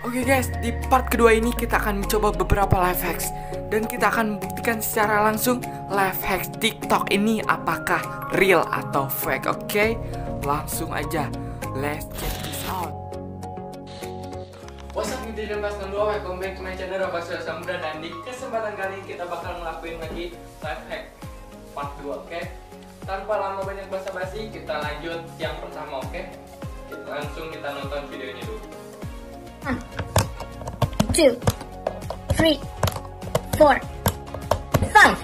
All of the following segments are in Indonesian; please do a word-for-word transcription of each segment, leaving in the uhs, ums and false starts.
Oke guys, di part kedua ini kita akan mencoba beberapa life hacks dan kita akan membuktikan secara langsung life hacks TikTok ini apakah real atau fake. Oke, langsung aja, let's check this out. What's up nih dan Mas Nandua, welcome back to my channel Rafael Samudra. Dan di kesempatan kali ini kita bakal ngelakuin lagi life hack part dua. Oke, tanpa lama banyak basa-basi kita lanjut yang pertama. Oke, kita langsung kita nonton videonya dulu. One, two, three, four, five.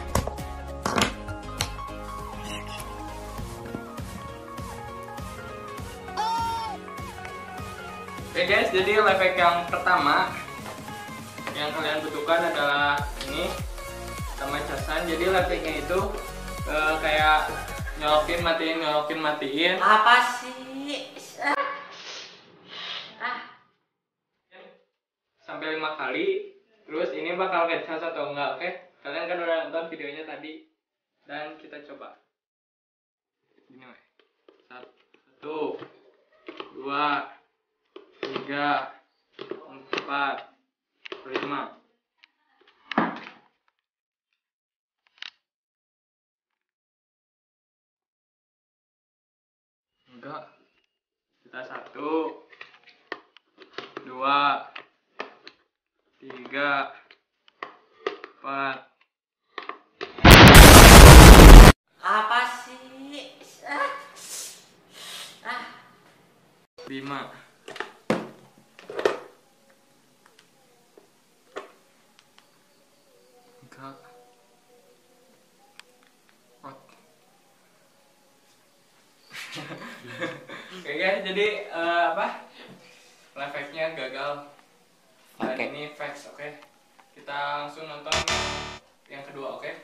Oke guys, jadi life hack yang pertama yang kalian butuhkan adalah ini sama casan. Jadi life hacknya itu uh, kayak nyolokin matiin nyolokin matiin. Apa sih? Sampai lima kali. Terus ini bakal ngecas atau enggak, oke? Kalian kan udah nonton videonya tadi dan kita coba. Ini weh. Satu, dua, tiga, empat, lima. Enggak. Kita satu, dua, tiga, empat. Apa sih? Ah. Ah. Lima. Enggak. Empat. Oke guys, jadi uh, apa? Life hack-nya gagal. Dan Oke. ini facts, oke? Kita langsung nonton yang kedua, oke?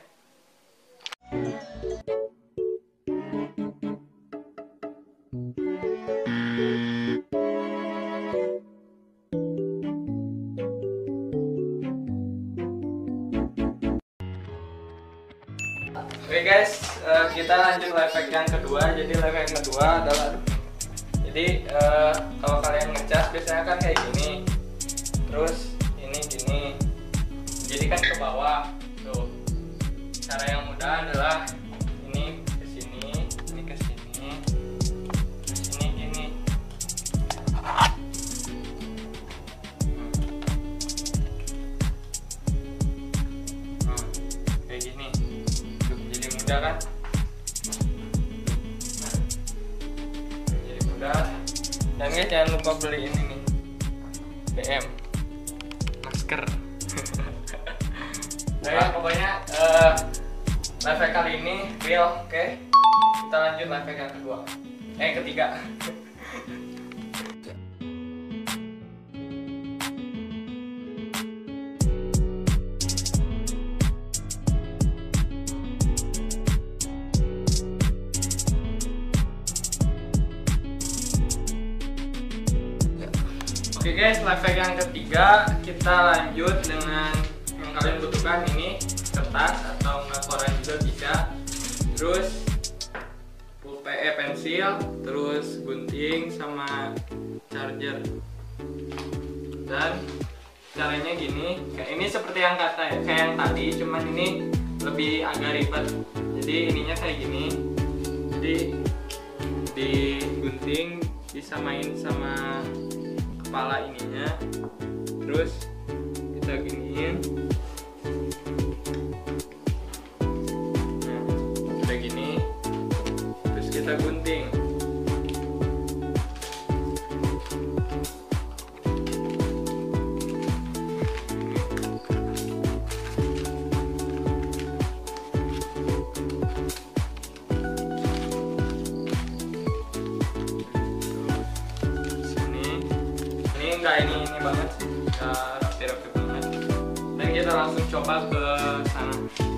Oke guys, uh, kita lanjut life hack yang kedua. Jadi life hack yang kedua adalah, jadi uh, kalau kalian ngecas biasanya kan kayak gini. Terus ini gini, jadi kan ke bawah tuh. Cara yang mudah adalah ini ke sini, ini ke sini, terus ini gini. Hmm. Hmm, kayak gini. Tuh, jadi mudah kan? Nah, jadi mudah. Dan guys jangan lupa beli ini nih, B M. Masker. Nah, ya, pokoknya uh, life hack kali ini real, oke? Okay? Kita lanjut life hack yang kedua, eh yang ketiga. Oke guys, life hack yang ketiga kita lanjut dengan yang kalian butuhkan ini kertas atau nggak koran juga bisa. Terus pulpen, eh, pensil, terus gunting sama charger. Dan caranya gini, kayak ini seperti yang kata kayak yang tadi, cuman ini lebih agak ribet. Jadi ininya kayak gini. Jadi digunting disamain sama kepala ininya, terus kita giniin. Nah, udah gini, terus kita gunting. Enggak, ini ini banget sih, enggak rapi-rapi banget. Dan kita langsung coba ke sana.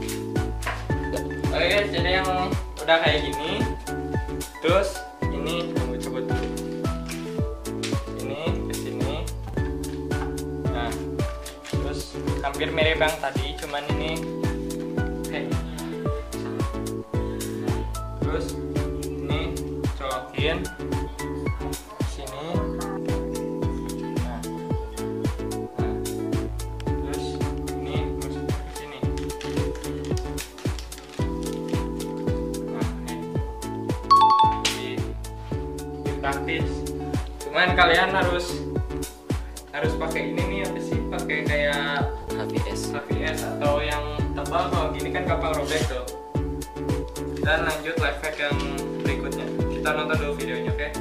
Oke guys, jadi yang udah kayak gini. Terus ini tunggu coba dulu. Ini ke sini. Nah, terus hampir mirip yang tadi, cuman ini kayak gini. Terus ini colokin sini. Cuman kalian harus harus pakai ini nih, apa sih, pakai kayak H V S H V S atau yang tebal. Kalau gini kan gampang robek tuh. Dan lanjut life hack yang berikutnya. Kita nonton dulu videonya, oke?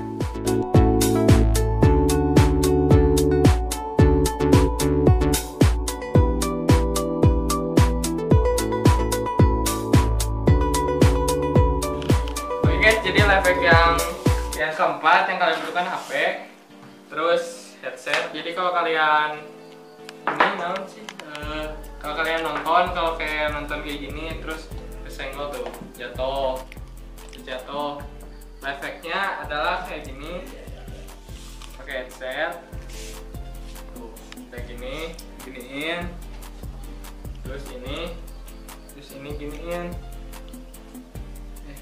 Oke guys, jadi life hack yang yang keempat yang kalian butuhkan H P, terus headset. Jadi kalau kalian ini naon sih? Uh, kalau kalian nonton, kalau kayak nonton kayak gini terus kesenggol tuh, jatuh, jatuh. Life hacknya adalah kayak gini, pakai headset, tuh kayak gini, giniin, terus ini, terus ini giniin. Eh,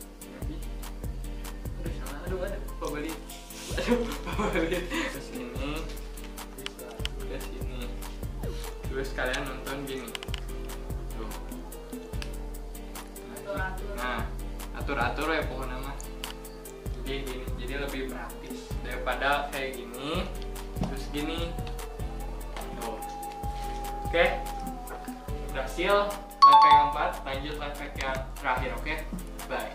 aduh salah, aduh aduh, pembeli, aduh pembeli. Terus ini, terus sini, terus kalian nonton gini, tuh. Nah, atur-atur ya pokoknya mah. Jadi gini, jadi lebih praktis daripada kayak gini terus gini tuh. Oke, berhasil life hack yang keempat. Lanjut life hack yang terakhir. Oke, bye.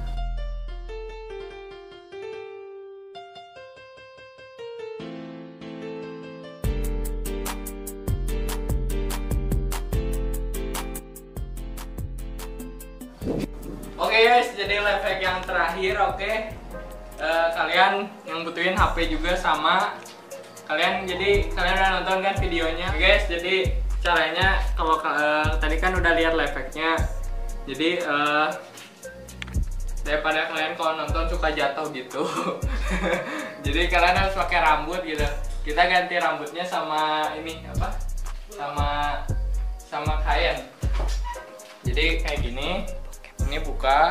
Oke guys, jadi life hack yang terakhir. Oke, uh, kalian yang butuhin H P juga sama. Kalian jadi kalian udah nonton kan videonya, oke guys. Jadi caranya kalau uh, tadi kan udah lihat life hacknya. Jadi uh, daripada kalian kalau nonton suka jatuh gitu, jadi kalian harus pakai rambut gitu. Kita ganti rambutnya sama ini apa? Sama sama kain. Jadi kayak gini. Ini buka.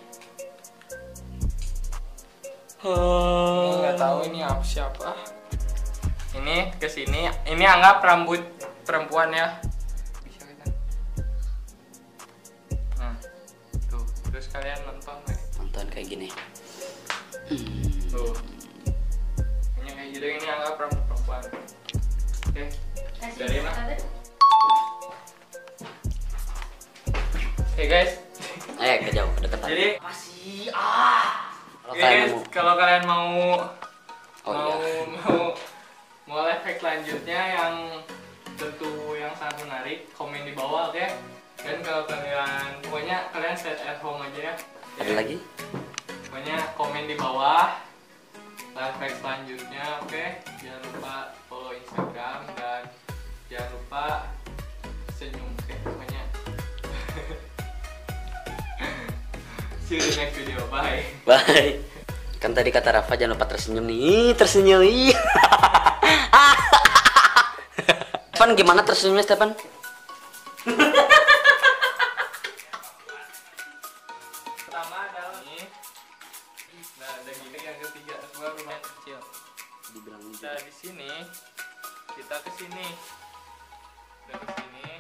Ini nggak tahu ini apa siapa. Ini ke sini. Ini anggap rambut perempuan ya. Bisa kan? Nah, tuh. Terus kalian nonton nih. nonton kayak gini. Tuh. Ini kayak gitu, ini anggap rambut perempuan. Oke. Dari mana? Oke guys. Eh, kejauh, deketan. Jadi masih ah. Kalau Oke kalian guys, mau- kalau kalian mau Oh, mau iya. mau mau live hack selanjutnya yang tentu yang sangat menarik, komen di bawah, oke? Dan kalau kalian pokoknya kalian stay at home aja ya. Ada Oke? lagi? Pokoknya komen di bawah live hack selanjutnya, oke? Jangan lupa follow Instagram dan jangan lupa senyum, oke? Pokoknya see you in the next video, bye. Bye. Kan tadi kata Rafa jangan lupa tersenyum nih, tersenyum. Ih. Stefan gimana tersenyumnya Stefan? Pertama adalah ini. Nah, ada gini yang ketiga, semua rumah kecil. Dibilang Kita di sini, kita ke sini, udah ke sini.